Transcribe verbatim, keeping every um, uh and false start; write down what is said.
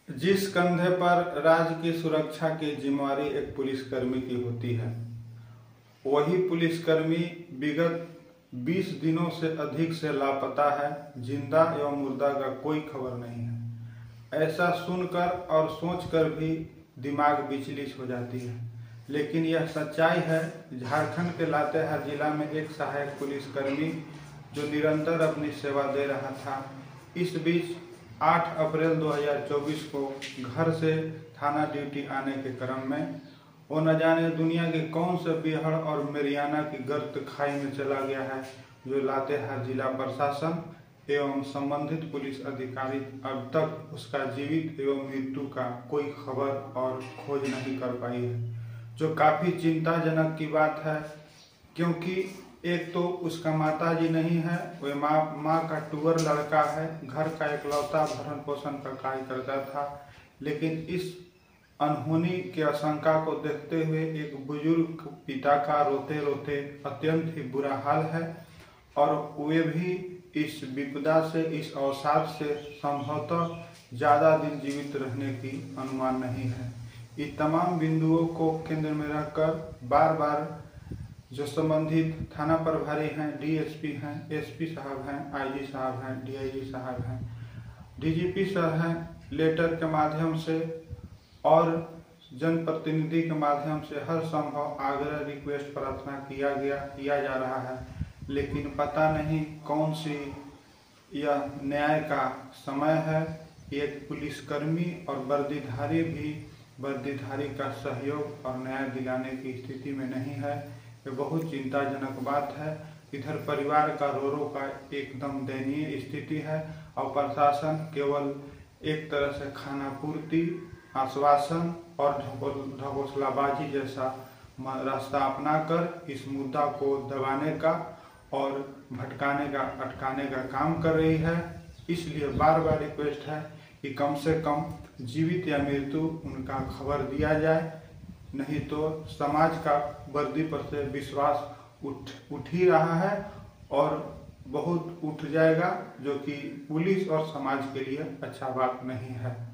जिस कंधे पर राज्य की सुरक्षा की जिम्मेवारी एक पुलिसकर्मी की होती है, वही पुलिसकर्मी विगत बीस दिनों से अधिक से लापता है। जिंदा एवं मुर्दा का कोई खबर नहीं है। ऐसा सुनकर और सोचकर भी दिमाग विचलित हो जाती है, लेकिन यह सच्चाई है। झारखंड के लातेहार जिला में एक सहायक पुलिसकर्मी जो निरंतर अपनी सेवा दे रहा था, इस बीच आठ अप्रैल दो हज़ार चौबीस को घर से थाना ड्यूटी आने के क्रम में वो न जाने दुनिया के कौन से बिहड़ और मेरियाना की गर्त खाई में चला गया है, जो लातेहार जिला प्रशासन एवं संबंधित पुलिस अधिकारी अब तक उसका जीवित एवं मृत्यु का कोई खबर और खोज नहीं कर पाई है, जो काफी चिंताजनक की बात है। क्योंकि एक तो उसका माता जी नहीं है, वह माँ माँ का टूअर लड़का है, घर का इकलौता भरण पोषण का कार्य करता था। लेकिन इस अनहोनी की आशंका को देखते हुए एक बुजुर्ग पिता का रोते रोते अत्यंत ही बुरा हाल है, और वे भी इस विपदा से, इस अवसाद से संभवतः ज्यादा दिन जीवित रहने की अनुमान नहीं है। इस तमाम बिंदुओं को केंद्र में रखकर बार बार जो संबंधित थाना प्रभारी हैं, डीएसपी हैं, एसपी साहब हैं, आईजी साहब हैं, डीआईजी साहब हैं, डीजीपी सर हैं, लेटर के माध्यम से और जनप्रतिनिधि के माध्यम से हर संभव आग्रह, रिक्वेस्ट, प्रार्थना किया गया किया जा रहा है। लेकिन पता नहीं कौन सी यह न्याय का समय है। एक पुलिसकर्मी और वर्दीधारी भी वर्दीधारी का सहयोग और न्याय दिलाने की स्थिति में नहीं है। ये बहुत चिंताजनक बात है। इधर परिवार का रो रो का एकदम दयनीय स्थिति है, और प्रशासन केवल एक तरह से खाना पूर्ति, आश्वासन और ढकोसलाबाजी जैसा रास्ता अपनाकर इस मुद्दा को दबाने का और भटकाने का, अटकाने का काम कर रही है। इसलिए बार बार रिक्वेस्ट है कि कम से कम जीवित या मृत्यु उनका खबर दिया जाए, नहीं तो समाज का वर्दी पर से विश्वास उठ उठ ही रहा है और बहुत उठ जाएगा, जो कि पुलिस और समाज के लिए अच्छा बात नहीं है।